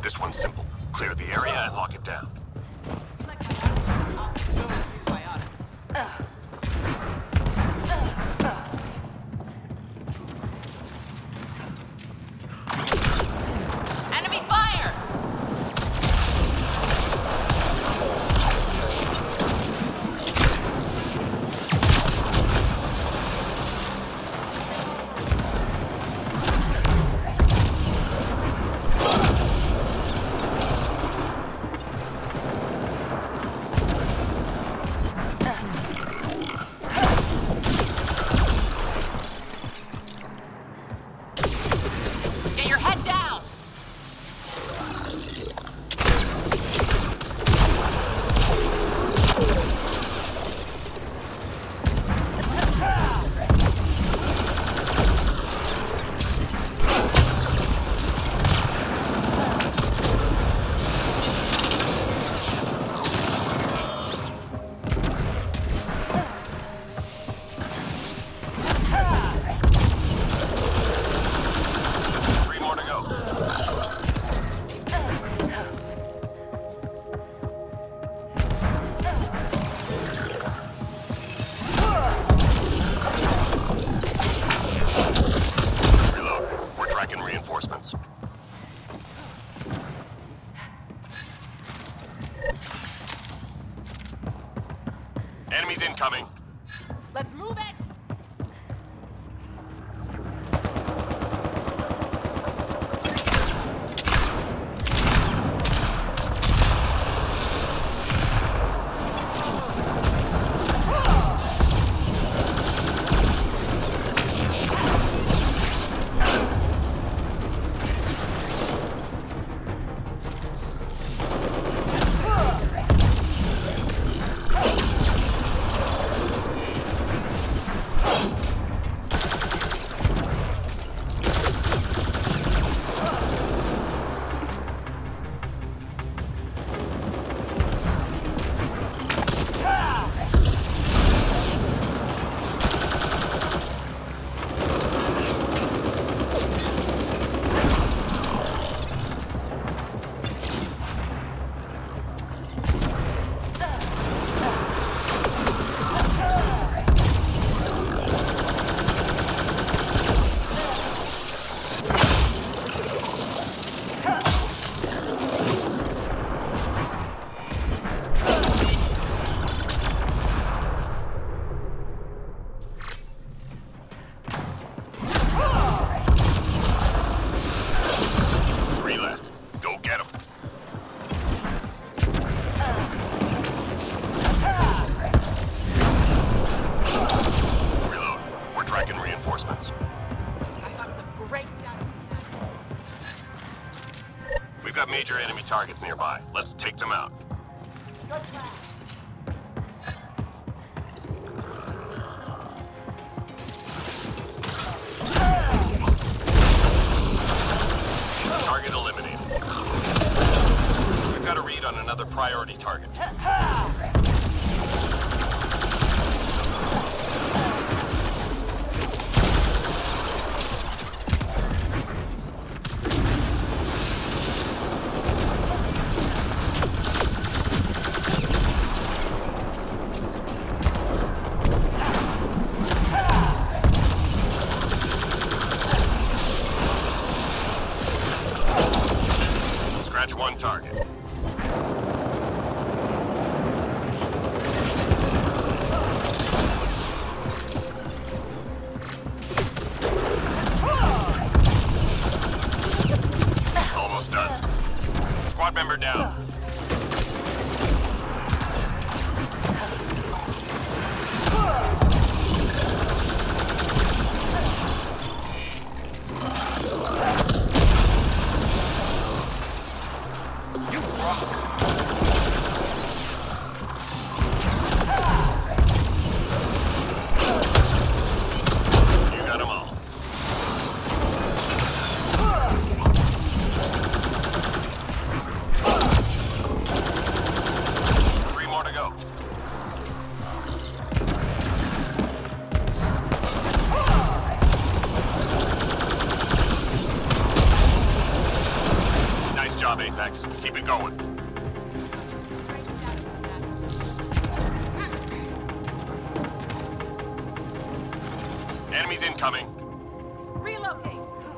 This one's simple. Clear the area and lock it down. Enemy fire! Get your head down! Three more to go. Reload. We're tracking reinforcements. Enemies incoming. Let's move it! Three left. Go get them. Reload. We're tracking reinforcements. I got some great data. We've got major enemy targets nearby. Let's take them out. Good plan. Target eliminated. We've got a read on another priority target. Scratch one target. Almost done. Squad member down. You rock. Max. Keep it going. Enemies incoming. Relocate.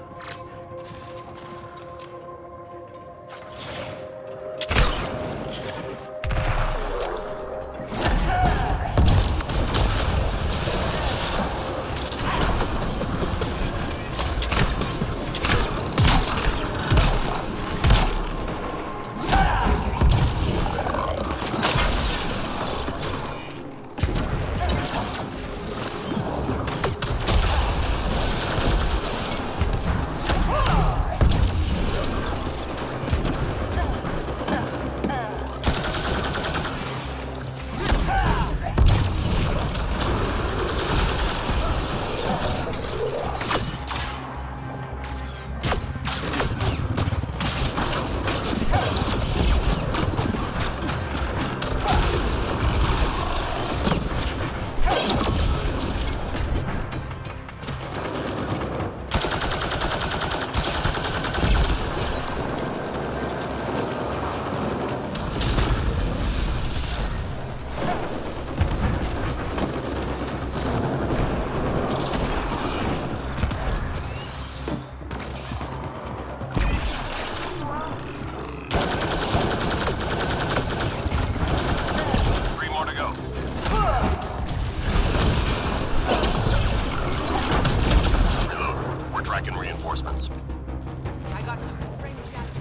Reinforcements. I got some great data.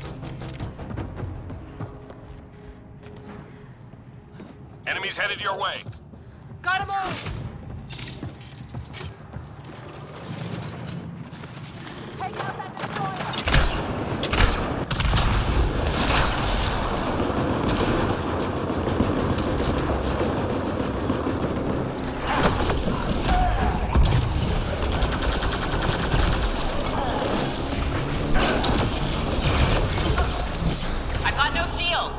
Enemies headed your way. Got him all! Take out that destroyer! I've got no shield!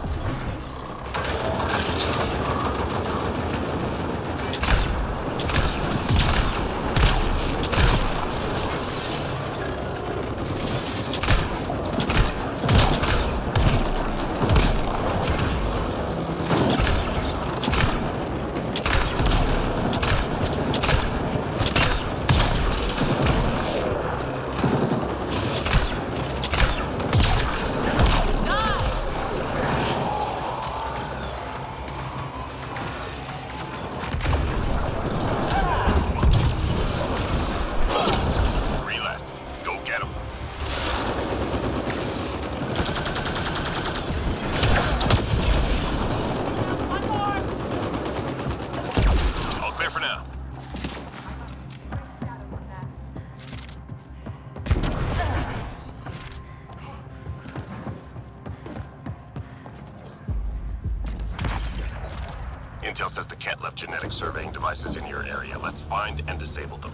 Intel says the Kett left genetic surveying devices in your area. Let's find and disable them.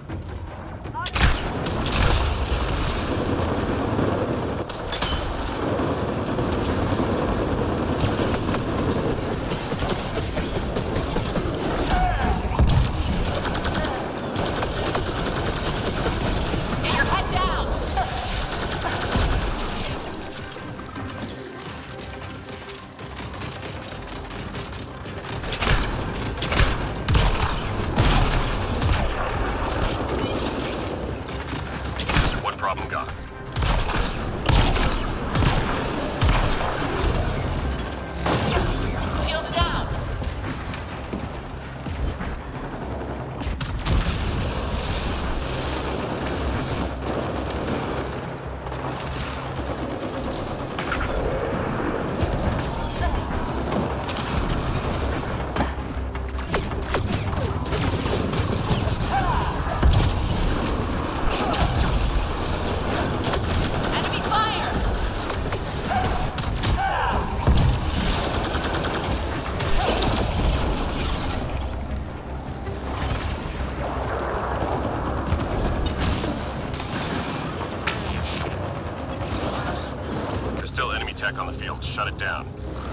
Get your head down! Problem gone. Shields down! Tech on the field. Shut it down.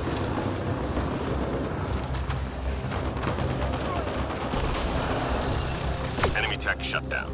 Enemy tech shut down.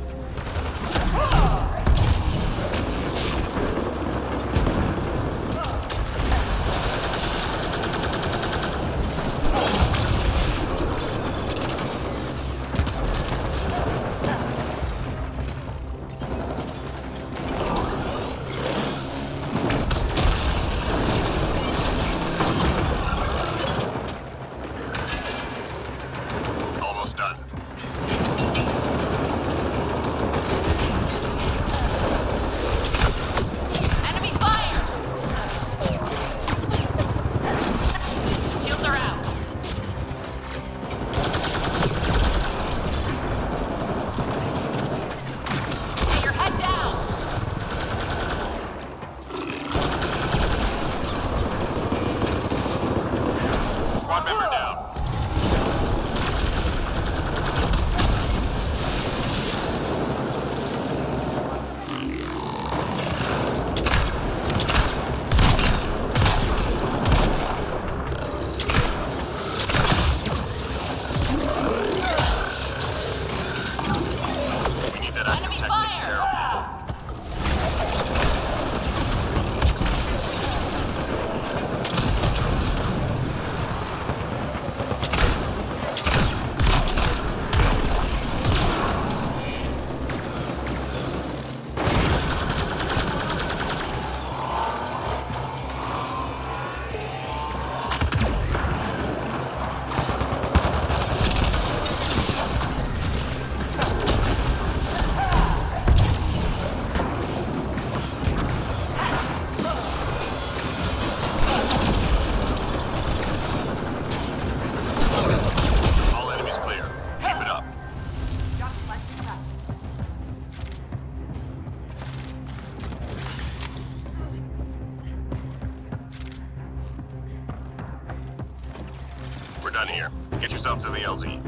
done here. Get yourself to the LZ.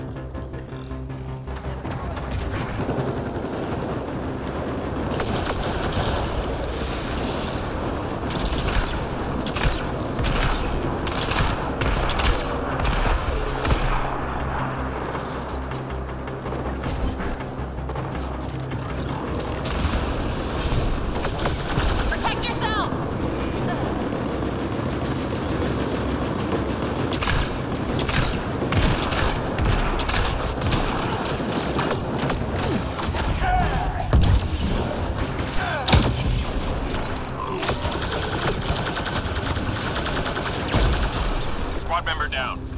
Protect yourself! Squad member down.